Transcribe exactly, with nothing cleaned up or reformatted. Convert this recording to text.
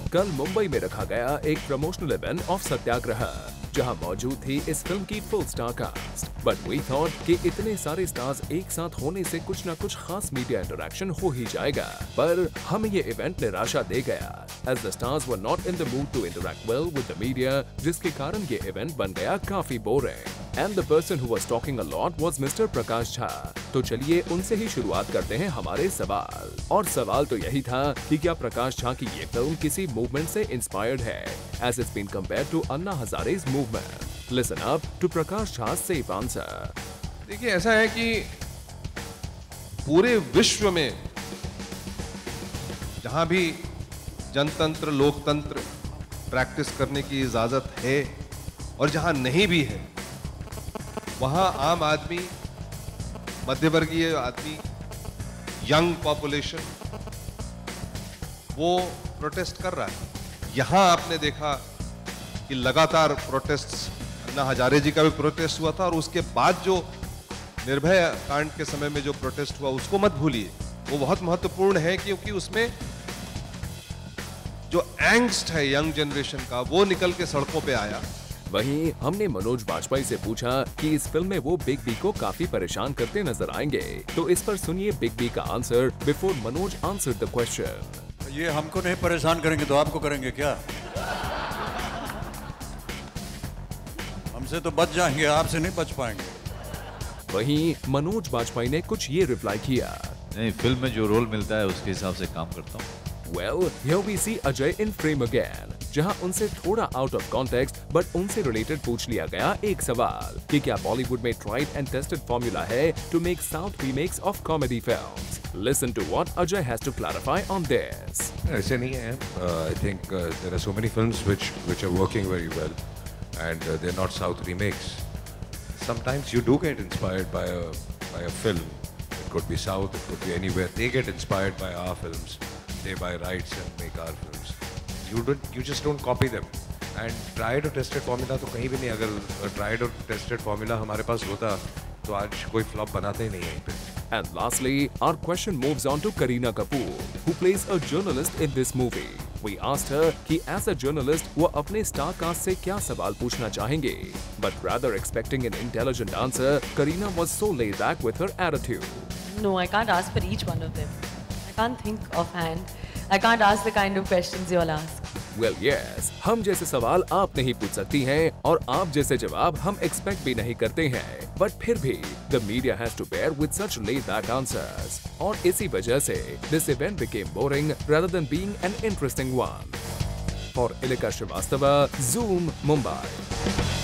कल मुंबई में रखा गया एक प्रमोशनल इवेंट ऑफ सत्याग्रह, जहां मौजूद थी इस फिल्म की full star cast. But we thought कि इतने सारे स्टार्स एक साथ होने से कुछ न कुछ खास मीडिया इंटरेक्शन हो ही जाएगा, पर हमें ये इवेंट निराशा दे गया, as the stars were not in the mood to interact well with the media, जिसके कारण ये इवेंट बन गया काफी boring. And the person who was talking a lot was mister Prakash Jha. तो चलिए उनसे ही शुरुआत करते हैं हमारे सवाल। और सवाल तो यही था कि क्या प्रकाश झा की ये फिल्म किसी मूवमेंट से इंस्पायर्ड है, as it's been compared to Anna हजारे's movement? Listen up to Prakash झा's safe answer. देखिए, ऐसा है कि पूरे विश्व में जहां भी जनतंत्र, लोकतंत्र प्रैक्टिस करने की इजाजत है और जहां नहीं भी है, वहां आम आदमी, मध्यवर्गीय आदमी, यंग पॉपुलेशन वो प्रोटेस्ट कर रहा है। यहां आपने देखा कि लगातार प्रोटेस्ट्स, अन्ना हजारे जी का भी प्रोटेस्ट हुआ था और उसके बाद जो निर्भया कांड के समय में जो प्रोटेस्ट हुआ उसको मत भूलिए, वो बहुत महत्वपूर्ण है क्योंकि उसमें जो एंग्स्ट है यंग जनरेशन का वो निकल के सड़कों पे आया। वहीं हमने मनोज बाजपेयी से पूछा कि इस फिल्म में वो बिग बी को काफी परेशान करते नजर आएंगे, तो इस पर सुनिए बिग बी का answer before Manoj answer the question. ये हमको नहीं परेशान करेंगे तो आपको करेंगे क्या? हमसे तो बच जाएंगे, आपसे नहीं बच पाएंगे। वहीं मनोज बाजपेयी ने कुछ ये रिप्लाई किया, नहीं, फिल्म में जो रोल मिलता है उसके हिसाब से काम करता हूँ। Well, here we see Ajay in frame again, जहां उनसे थोड़ा आउट ऑफ कॉन्टेक्स्ट बट उनसे रिलेटेड पूछ लिया गया एक सवाल कि क्या बॉलीवुड में ट्राइड एंड टेस्टेड फॉर्मूला है to make south remakes of comedy films? Listen to what Ajay has to clarify on this. ऐसे नहीं है। I think uh, there are so many films which which are working very well, and uh, they're not South remakes. Sometimes you do get inspired by a by a film. It could be South, it could be anywhere. They get inspired by our films. They buy rights and make our films. You don't, you just don't copy them. And tried or tested formula तो कहीं भी नहीं। अगर tried or tested formula हमारे पास होता तो आज कोई flop बनाते ही नहीं यहीं पे। And lastly, our question moves on to Kareena Kapoor, who plays a journalist in this movie. We asked her कि as a journalist वो अपने star cast से क्या सवाल पूछना चाहेंगे, but rather expecting an intelligent answer, Kareena was so laid back with her attitude. No, I can't ask for each one of them. I can't think offhand. I can't ask the kind of questions you all ask. Well, yes, हम जैसे सवाल आप नहीं पूछ सकती हैं और आप जैसे जवाब हम एक्सपेक्ट भी नहीं करते हैं, बट फिर भी the media has to bear with such laid back answers. और इसी वजह से this event became boring rather than being an interesting one. For Ilika Srivastava, Zoom, Mumbai.